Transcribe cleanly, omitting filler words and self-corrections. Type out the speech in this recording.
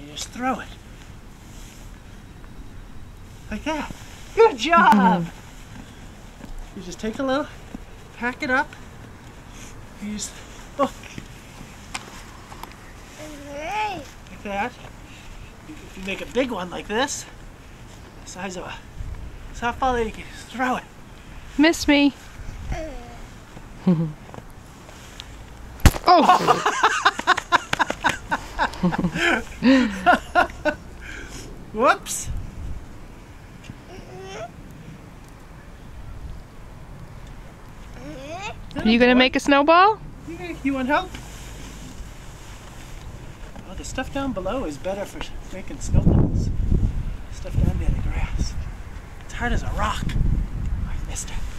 and you just throw it. Like that. Good job! You just take a little, pack it up, you just hook. Like that. If you make a big one like this, the size of a softball, you can just throw it. Miss me. Oh! Whoops! Are you gonna make a snowball? You want help? Oh, the stuff down below is better for making snowballs. Stuff down there in the grass. It's hard as a rock. I missed it.